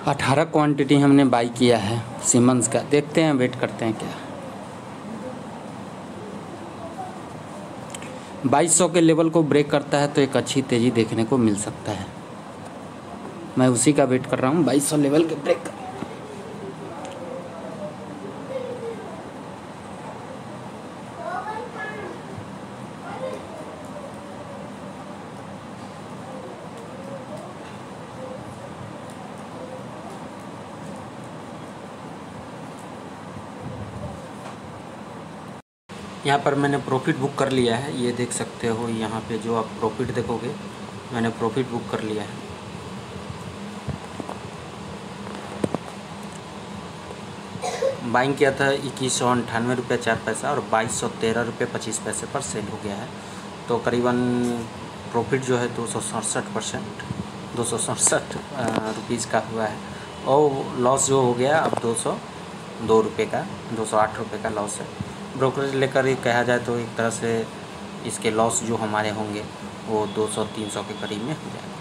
18 quantity हमने by किया है सीमेंस का। देखते हैं, वेट करते हैं क्या 2200 के लेवल को ब्रेक करता है तो एक अच्छी तेज़ी देखने को मिल सकता है। मैं उसी का वेट कर रहा हूँ, 2200 लेवल के ब्रेक का। यहाँ पर मैंने प्रॉफिट बुक कर लिया है, ये देख सकते हो। यहाँ पे जो आप प्रॉफिट देखोगे, मैंने प्रॉफिट बुक कर लिया है। बाइंग किया था 2198 रुपये 4 पैसा और 2213 रुपये 25 पैसे पर सेल हो गया है। तो करीबन प्रॉफिट जो है 267 रुपीज़ का हुआ है। और लॉस जो हो गया अब 202 रुपये का, 208 रुपये का लॉस है। ब्रोकरेज लेकर ही कहा जाए तो एक तरह से इसके लॉस जो हमारे होंगे वो 200-300 के करीब में हो जाएगा।